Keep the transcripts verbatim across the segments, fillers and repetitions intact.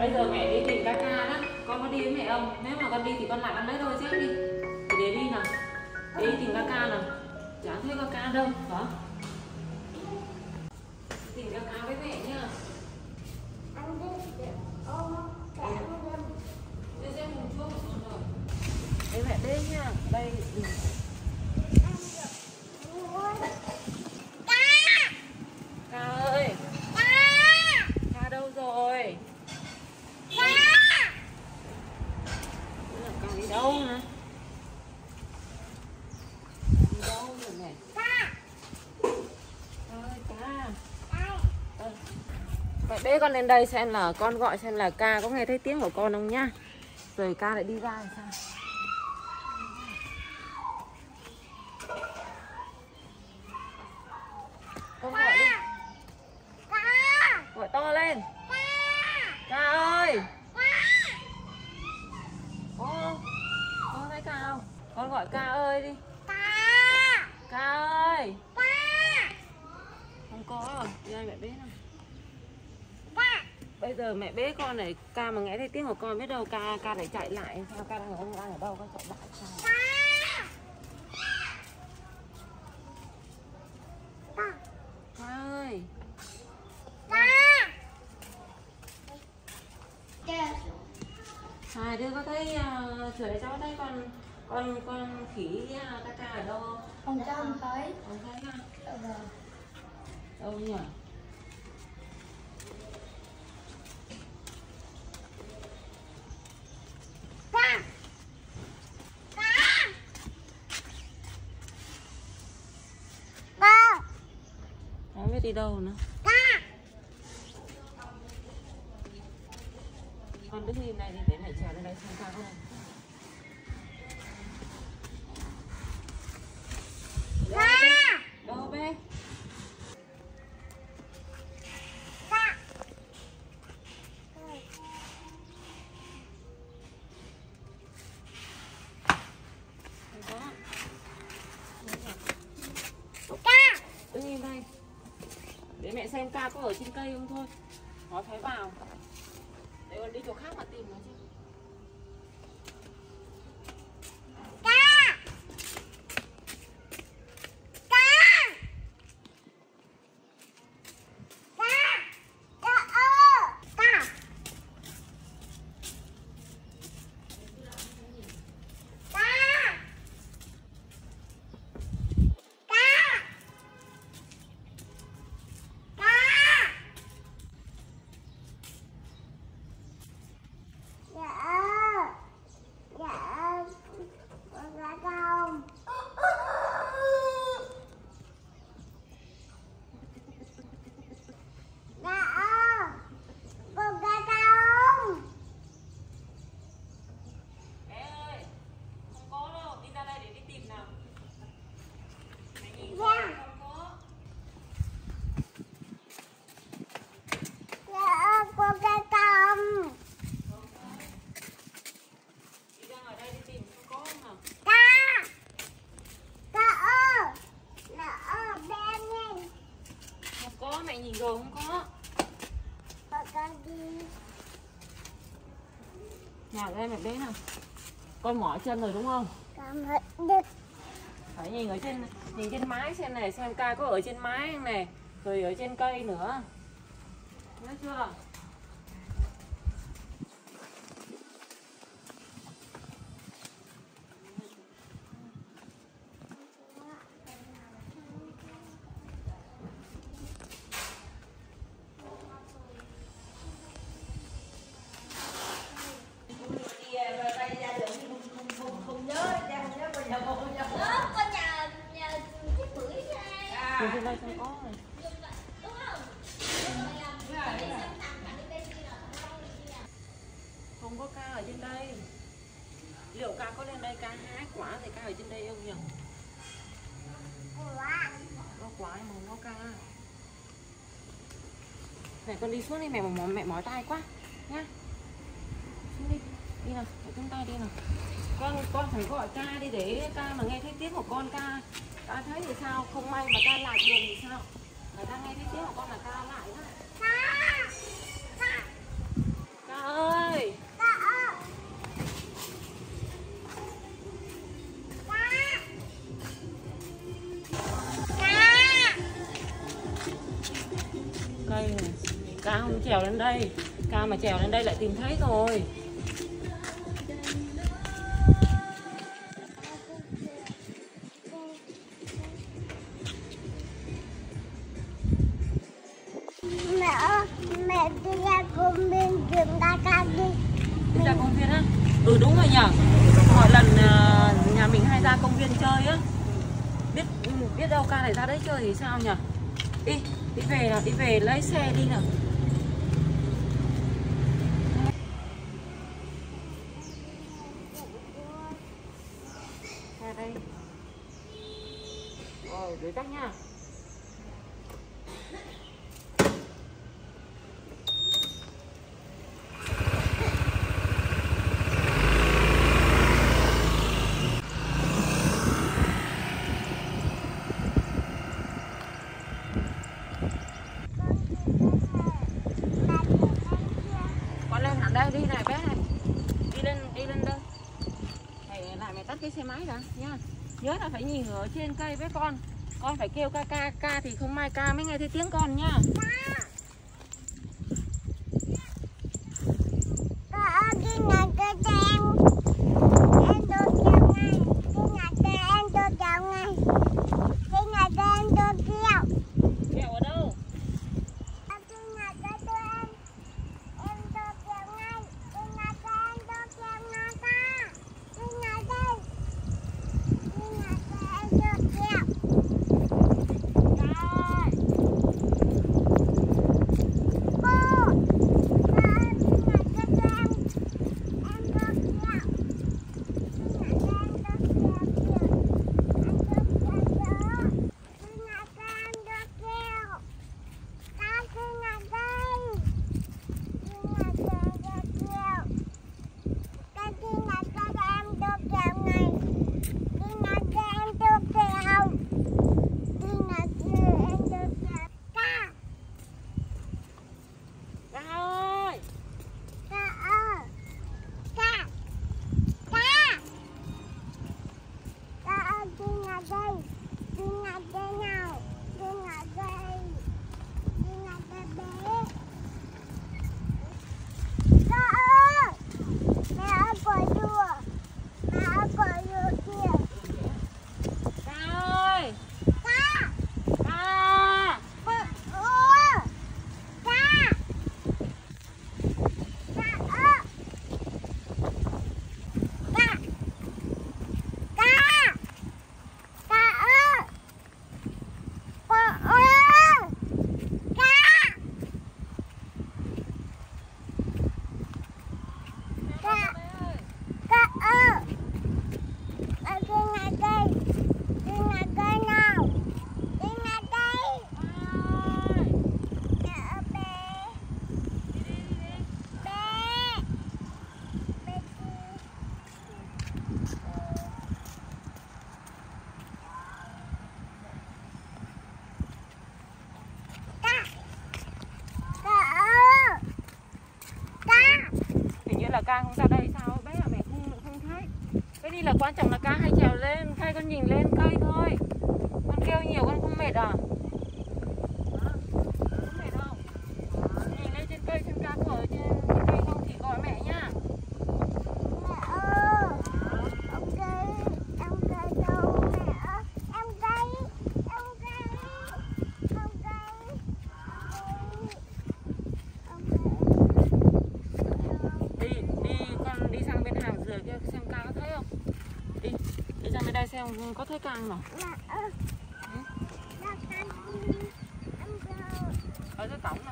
Bây giờ mẹ đi tìm ca ca đó. Con có đi với mẹ không? Nếu mà con đi thì con lại con lấy đôi dép đi. Để để đi nào. Để đi tìm ca ca nào. Chẳng thấy ca ca đâu. Hả? Tìm ca ca với mẹ nha. Đi xem một chút một con rồi. Để mẹ đi nha. Đây. Ca ơi. Ca đâu rồi? Ca đi đâu hả? Đi đâu rồi mẹ? Ơi ca. Ơi. Mẹ bế con lên đây xem là con gọi xem là ca có nghe thấy tiếng của con không nhá. Rồi ca lại đi ra thì sao? Con gọi đi. Gọi to lên. Ca ơi. Ô, con thấy ca không? Con gọi ca ơi đi. Ca ơi. Không có rồi, đi đây mẹ bế nào. Bây giờ mẹ bế con này, ca mà nghe thấy tiếng của con biết đâu ca ca lại chạy lại sao? Ca đang ở ông đang ở đâu? Con chạy lại sao? Ca ơi. Hai đứa có thấy uh, sửa để cháu thấy con con con khỉ uh, ca ca ở đâu không? Không cho không thấy. Không thấy ha? Ừ. Đâu nhỉ? Không biết đi đâu nữa. Con đứng im này đi để mẹ trèo lên đây xem ca không. Đâu bé? Đứng im đây. Để mẹ xem ca có ở trên cây không thôi. Nó thấy vào. Để con đi chỗ khác mà tìm nó chứ. Mẹ nhìn rồi không có. Nào đây mẹ bé nào. Con mỏi chân rồi đúng không? Phải nhìn ở trên nhìn trên mái xem này xem ca có ở trên mái không này, rồi ở trên cây nữa. Nhớ chưa? Nhìn trên đây xem có rồi. Không có ca ở trên đây. Liệu ca có lên đây ca hái quả thì ca ở trên đây không nhỉ? Có quả mà không có ca. Mẹ con đi xuống đi, mẹ mỏi mẹ mỏi tay quá nhá. Xuống đi, đi nào, để chúng ta đi nào. Con con phải gọi ca đi để ca mà nghe thấy tiếng của con ca. Ca thấy thì sao, không may mà ca lại đường thì sao? Người ta nghe thấy tiếng của con là ca lại đó. Ca ơi. Cây này, cá không trèo lên đây. Cá mà trèo lên đây lại tìm thấy rồi. Mẹ ơi, mẹ đi ra công viên tìm ca ca đi. Đi ra công viên á? Ừ đúng rồi nhở. Mọi lần uh, nhà mình hay ra công viên chơi á. Biết biết đâu ca lại ra đấy chơi thì sao nhở? Đi, đi về nào, đi về lấy xe đi nào. Ra đây. Rồi, đối tác nha. Con lên hẳn đây đi này bé này. Đi lên, đi lên đây. Mày lại mày tắt cái xe máy đã nha. Nhớ là phải nhìn ở trên cây với con. Con phải kêu ca ca ca thì không mai ca mới nghe thấy tiếng con nha. Ca ơi, đi nhà chơi cho em. Em tôi kêu ngay. Đi nhà chơi em tôi kêu ngay. Đi nhà chơi em tôi kêu. Kẹo ở đâu? Em đi nhà chơi cho em. Em tôi kêu ngay. Đi nhà chơi em tôi kêu ngay ca. Đi nhà chơi. Đi nhà chơi em tôi kêu. Rồi. Cô. Ca ơi, đi nhà chơi cho em. Em tôi kêu. Đi nhà chơi em tôi kêu kìa. Em tôi kêu kìa. Đi nhà chơi em tôi kêu. Ca đi nhà chơi. Đi nhà chơi em tôi kêu. Ca đi nhà chơi em tôi kêu ngay. Đi nhà chơi em tôi kêu. Đi nhà chơi em tôi kêu. Ca. Ca ơi. Ca ơi. Ca. Ca. Ca ơi, đi nhà đây. Đi nhà đây nào. Đi nhà đây. Đi nhà đây bé. Ca ơi. Mẹ ơi bỏ đùa. Mẹ ơi bỏ đùa kìa. Ca ơi. Ca. Ca. Bỏ đùa. Ca. Ca ơi. Ca. Ca. Ca ơi. Bỏ ơi. Ca. Ca. Ca ơi. Ở đi nhà đây. Đi nhà đây nào. Đi nhà đây. Mẹ ơi bé. Bé. Bé đi. Ca. Ca ơi. Ca. Hình như là ca không ra đây sao bé à, mẹ không không thấy. Cái đi là quan trọng là ca hay trèo lên cây, con nhìn lên cây thôi. Con kêu nhiều con không mệt à? Hả? Không mệt đâu. Nhìn lên trên cây xem ca có ở trên, trên cây không thì gọi mẹ nhá. Mẹ ơi. Ông đây. Ông đây đâu mẹ ơi. Em đây. Ông đây. Ông đây. Ông đây. Đi đi con đi sang bên hàng dừa kia xem ca có thấy không? Đi đi sang bên đây xem có thấy ca không nào? Mẹ ơi. Ừ? Là con đi. Em đâu. Ở dưới cổng này.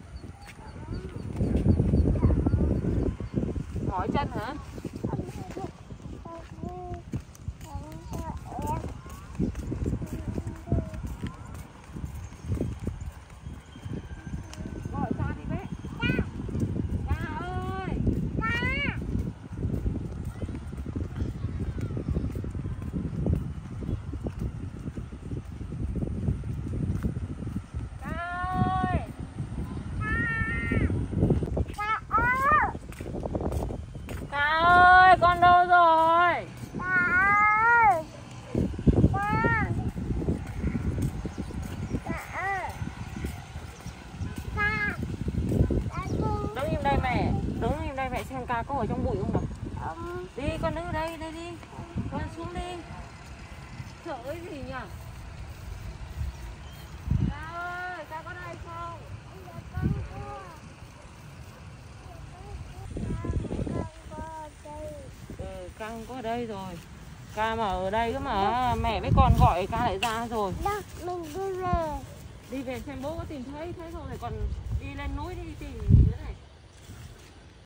Mỏi chân hả? Gọi ca đi bé. Ca ơi. Ca ơi. Ca ơi. ca có ở trong bụi không nào? Không. Đi con đứng ở đây, đây đi. Con xuống đi. Sợ cái gì nhỉ? Ca ơi, ca có đây không? Dạ con cua. Ừ, ca không có ở đây rồi. Ca mà ở đây cơ mà mẹ với con gọi ca lại ra rồi. Đó, mình đi về. Đi về xem bố có tìm thấy, thấy không thì còn đi lên núi đi tìm nữa này.